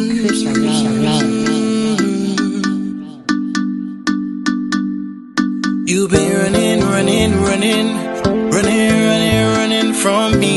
You've been running from me.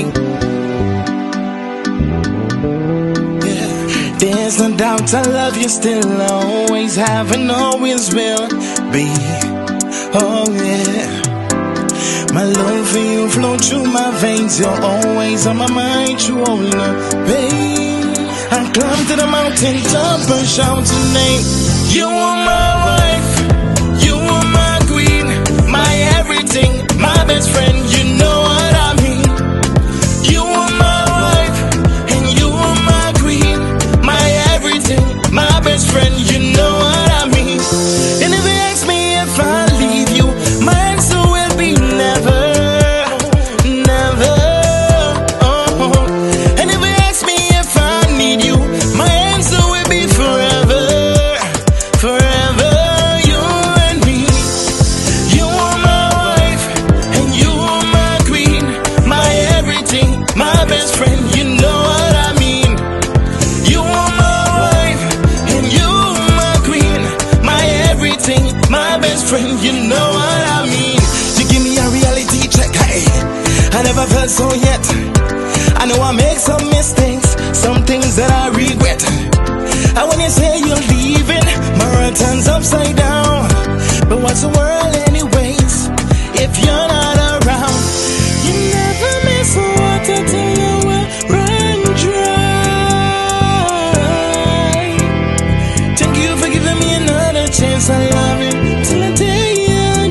Yeah. There's no doubt I love you still, always have and always will be. Oh yeah. My love for you flow through my veins. You're always on my mind, you won't know, babe. I climb to the mountain top and shout your name. You are my wife, you are my queen, my everything, my best friend, you know what I mean. You are my wife, and you are my queen, my everything, my best friend, you know what I mean. And if you ask me if I leave you, my answer will be never, never. Oh. And if you ask me if I need you, my answer will be forever, forever. You and me. You are my wife, and you are my queen, my everything, my best friend, you know what I mean. You are my wife, and you are my queen, my everything, my best friend, you know what I mean. You give me a reality check, hey, I never felt so yet. I know I make some mistakes, some things that I regret. And when you say you're leaving, my world turns upside down. But what's the world anyways, if you're not around? You never miss water till your well run dry. Thank you for giving me another chance. I love you till the day I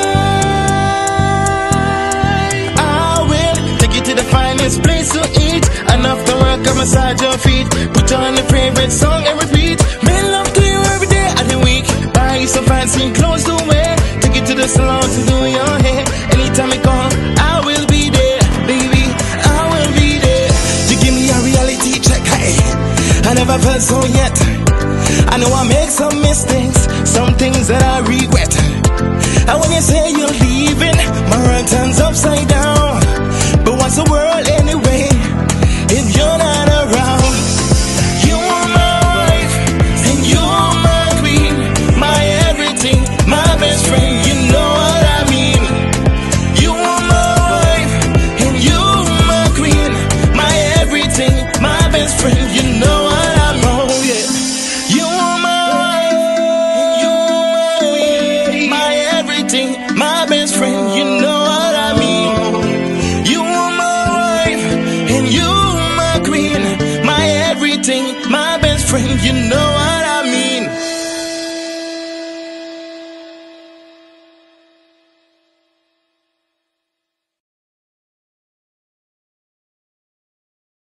die. I will take you to the finest place to eat, and after work I massage your feet, put on your favorite song and repeat. Make love to you every day of the week, buy you some fancy clothes to wear, take you to the salon to do your hair. Anytime you call, I will be there, baby, I will be there. You give me a reality check, hey, I never felt so yet. I know I make some mistakes, some things that I regret. And when you say you're leaving, my world turns upside down. But what's the world anyway, if you're not around? You are my wife, and you are my queen, my everything, my best friend, you know what I mean. You are my wife, and you are my queen, my everything, my best friend, you know what I mean. Oh yeah. You are my wife, and you are my queen, my everything, my best friend, you know what I mean. You are my wife, and you are my queen, my everything, my best friend, you know